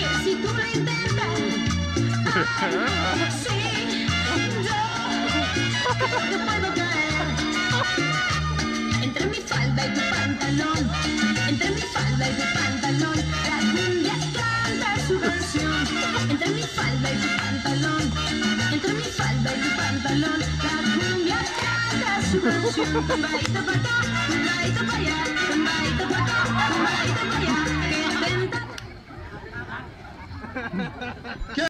que si tú lo intentas, sí, yo te puedo caer. Entre mi falda y tu pantalón, entre mi falda y tu pantalón, la cumbia canta su canción. Entre mi falda y tu pantalón, entre mi falda y tu pantalón, la cumbia canta su canción. Tumbadita pa' acá, tumbadita pa' allá, tumbadita pa' acá, tumbadita pa' allá, que tenta.